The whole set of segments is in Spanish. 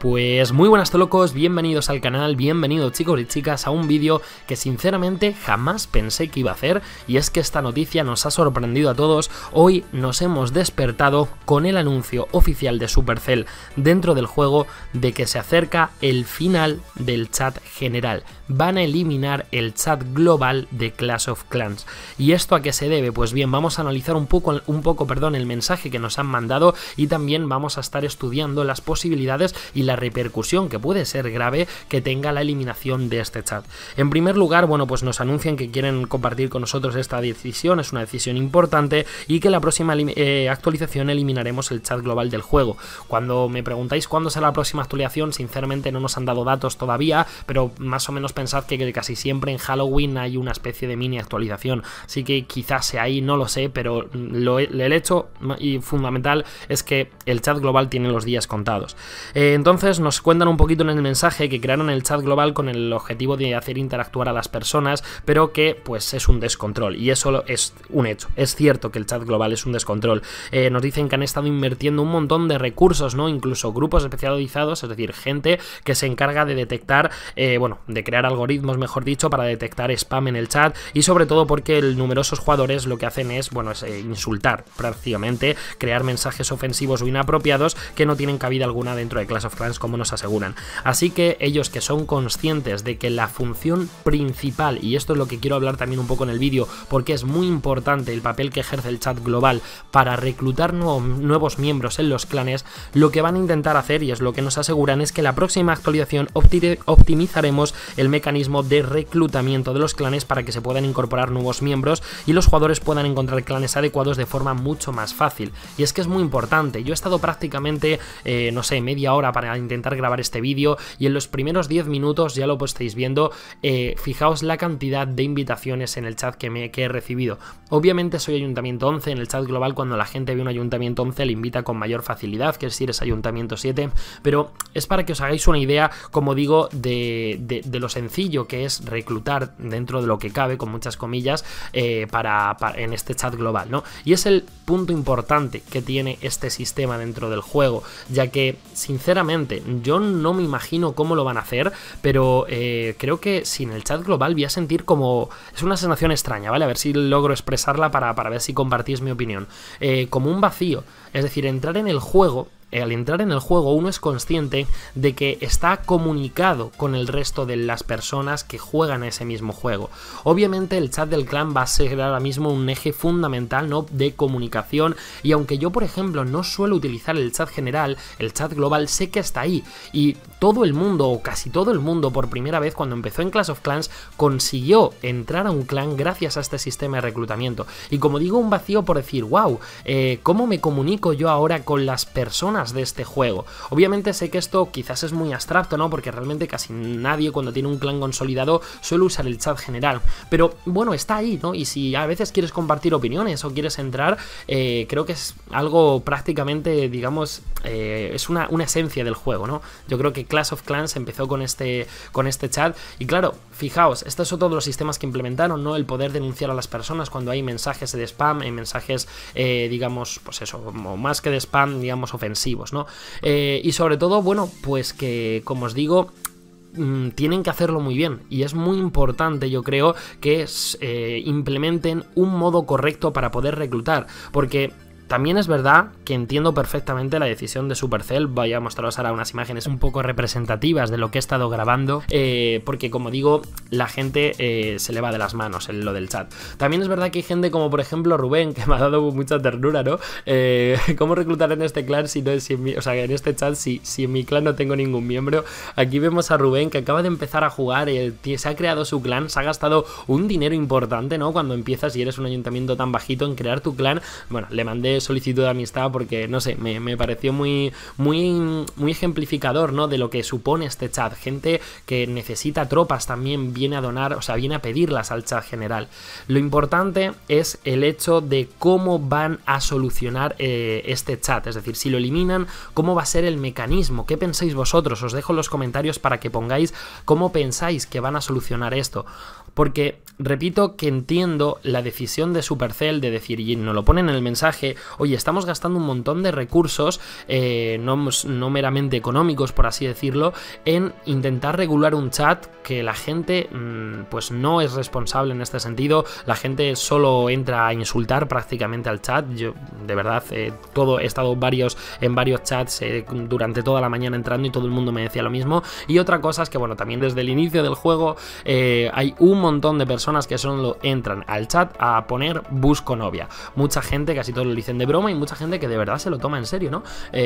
Pues muy buenas tolocos, bienvenidos al canal, bienvenidos chicos y chicas a un vídeo que sinceramente jamás pensé que iba a hacer, y es que esta noticia nos ha sorprendido a todos. Hoy nos hemos despertado con el anuncio oficial de Supercell dentro del juego de que se acerca el final del chat general. Van a eliminar el chat global de Clash of Clans. ¿Y esto a qué se debe? Pues bien, vamos a analizar un poco el mensaje que nos han mandado, y también vamos a estar estudiando las posibilidades y la repercusión que puede ser grave que tenga la eliminación de este chat. En primer lugar, bueno, pues nos anuncian que quieren compartir con nosotros esta decisión, es una decisión importante, y que la próxima actualización eliminaremos el chat global del juego. Cuando me preguntáis cuándo será la próxima actualización, sinceramente no nos han dado datos todavía, pero más o menos pensad que casi siempre en Halloween hay una especie de mini actualización, así que quizás sea ahí, no lo sé, pero el hecho y fundamental es que el chat global tiene los días contados. Entonces nos cuentan un poquito en el mensaje que crearon el chat global con el objetivo de hacer interactuar a las personas, pero que pues es un descontrol, y eso es un hecho. Es cierto que el chat global es un descontrol. Nos dicen que han estado invirtiendo un montón de recursos, ¿no? Incluso grupos especializados, es decir, gente que se encarga de detectar, bueno, de crear algoritmos, mejor dicho, para detectar spam en el chat, y sobre todo porque numerosos jugadores lo que hacen es, bueno, es insultar prácticamente, crear mensajes ofensivos o inapropiados que no tienen cabida alguna dentro de Clash of Clans, como nos aseguran. Así que ellos, que son conscientes de que la función principal, y esto es lo que quiero hablar también un poco en el vídeo, porque es muy importante el papel que ejerce el chat global para reclutar nuevos miembros en los clanes, lo que van a intentar hacer, y es lo que nos aseguran, es que la próxima actualización optimizaremos el mecanismo de reclutamiento de los clanes para que se puedan incorporar nuevos miembros y los jugadores puedan encontrar clanes adecuados de forma mucho más fácil. Y es que es muy importante. Yo he estado prácticamente, no sé, media hora para intentar grabar este vídeo, y en los primeros 10 minutos ya lo estáis viendo. Fijaos la cantidad de invitaciones en el chat que he recibido. Obviamente soy Ayuntamiento 11, en el chat global cuando la gente ve un Ayuntamiento 11 le invita con mayor facilidad que si eres Ayuntamiento 7, pero es para que os hagáis una idea, como digo, de lo sencillo que es reclutar dentro de lo que cabe, con muchas comillas, en este chat global, ¿no? Y es el punto importante que tiene este sistema dentro del juego, ya que sinceramente yo no me imagino cómo lo van a hacer, pero creo que sin el chat global voy a sentir como... es una sensación extraña, ¿vale? A ver si logro expresarla para ver si compartís mi opinión. Como un vacío, es decir, entrar en el juego... Al entrar en el juego uno es consciente de que está comunicado con el resto de las personas que juegan a ese mismo juego. Obviamente el chat del clan va a ser ahora mismo un eje fundamental, ¿no?, de comunicación, y aunque yo por ejemplo no suelo utilizar el chat general, el chat global sé que está ahí, y todo el mundo, o casi todo el mundo, por primera vez cuando empezó en Clash of Clans consiguió entrar a un clan gracias a este sistema de reclutamiento. Y como digo, un vacío por decir, wow, ¿cómo me comunico yo ahora con las personas de este juego? Obviamente sé que esto quizás es muy abstracto, ¿no?, porque realmente casi nadie cuando tiene un clan consolidado suele usar el chat general, pero bueno, está ahí, ¿no? Y si a veces quieres compartir opiniones o quieres entrar, creo que es algo prácticamente, digamos, es una esencia del juego, ¿no? Yo creo que Clash of Clans empezó con este chat, y claro, fijaos, este es otro de los sistemas que implementaron, ¿no?, el poder denunciar a las personas cuando hay mensajes de spam, mensajes, digamos, pues eso, como más que de spam, digamos, ofensivos, ¿no? Y sobre todo, bueno, pues que, como os digo, tienen que hacerlo muy bien, y es muy importante, yo creo, que implementen un modo correcto para poder reclutar, porque también es verdad que entiendo perfectamente la decisión de Supercell. Voy a mostraros ahora unas imágenes un poco representativas de lo que he estado grabando, porque como digo, la gente se le va de las manos en lo del chat. También es verdad que hay gente como por ejemplo Rubén, que me ha dado mucha ternura, ¿no? ¿Cómo reclutar en este clan si no es en este chat si en mi clan no tengo ningún miembro? Aquí vemos a Rubén, que acaba de empezar a jugar, se ha creado su clan, se ha gastado un dinero importante, ¿no?, cuando empiezas y eres un ayuntamiento tan bajito, en crear tu clan. Bueno, le mandé solicitud de amistad porque, no sé, me pareció muy ejemplificador, ¿no?, de lo que supone este chat. Gente que necesita tropas también viene a donar, o sea, viene a pedirlas al chat general. Lo importante es el hecho de cómo van a solucionar este chat, es decir, si lo eliminan, cómo va a ser el mecanismo, qué pensáis vosotros. Os dejo en los comentarios para que pongáis cómo pensáis que van a solucionar esto. porque repito que entiendo la decisión de Supercell de decir, y nos lo ponen en el mensaje, oye, estamos gastando un montón de recursos, no meramente económicos, por así decirlo, en intentar regular un chat que la gente pues no es responsable en este sentido. La gente solo entra a insultar prácticamente al chat. Yo de verdad he estado en varios chats durante toda la mañana entrando y todo el mundo me decía lo mismo. Y otra cosa es que bueno, también desde el inicio del juego hay un montón de personas que solo entran al chat a poner busco novia. Mucha gente, casi todos lo dicen de broma, y mucha gente que de verdad se lo toma en serio, ¿no?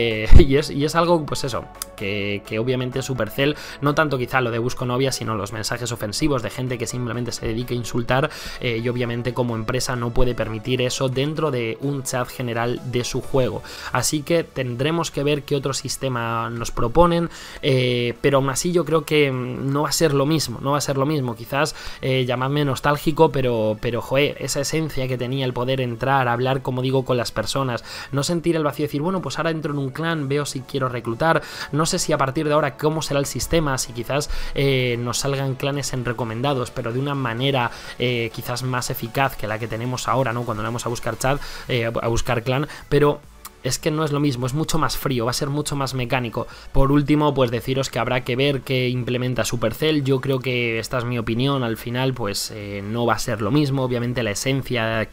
Y es algo, pues eso, que obviamente Supercell, no tanto quizá lo de busco novia, sino los mensajes ofensivos de gente que simplemente se dedica a insultar, y obviamente como empresa no puede permitir eso dentro de un chat general de su juego. Así que tendremos que ver qué otro sistema nos proponen, pero aún así yo creo que no va a ser lo mismo, quizás llamadme nostálgico, pero joder, esa esencia que tenía el poder entrar, hablar, como digo, con las personas, no sentir el vacío de decir, bueno, pues ahora entro en un clan, veo si quiero reclutar, no sé si a partir de ahora cómo será el sistema, si quizás nos salgan clanes en recomendados, pero de una manera quizás más eficaz que la que tenemos ahora, ¿no? Cuando vamos a buscar chat, a buscar clan, pero es que no es lo mismo, es mucho más frío, va a ser mucho más mecánico. Por último, pues deciros que habrá que ver qué implementa Supercell. Yo creo que esta es mi opinión, al final pues no va a ser lo mismo. Obviamente la esencia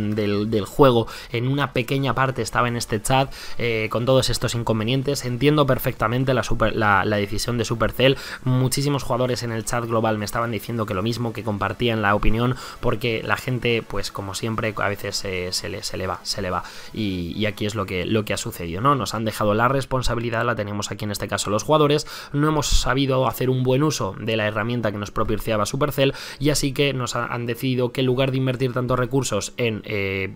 del juego en una pequeña parte estaba en este chat, con todos estos inconvenientes. Entiendo perfectamente la decisión de Supercell. Muchísimos jugadores en el chat global me estaban diciendo que lo mismo, que compartían la opinión, porque la gente, pues como siempre, a veces se le va. Y aquí es lo que ha sucedido, ¿no? Nos han dejado la responsabilidad, la tenemos aquí en este caso los jugadores, no hemos sabido hacer un buen uso de la herramienta que nos propiciaba Supercell, y así que nos han decidido que en lugar de invertir tantos recursos en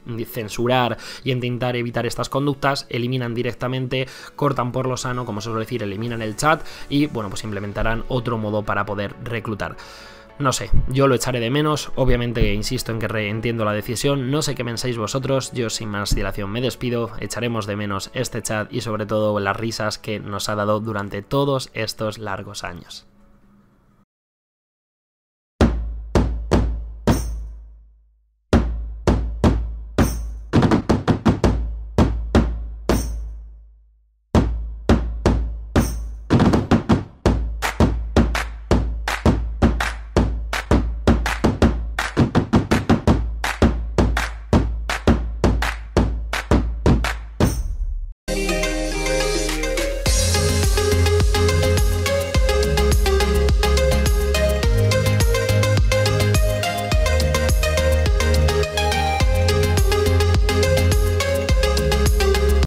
censurar y intentar evitar estas conductas, eliminan directamente, cortan por lo sano, como se suele decir, eliminan el chat y bueno, pues implementarán otro modo para poder reclutar. No sé, yo lo echaré de menos, obviamente insisto en que entiendo la decisión, no sé qué pensáis vosotros, yo sin más dilación me despido, echaremos de menos este chat y sobre todo las risas que nos ha dado durante todos estos largos años.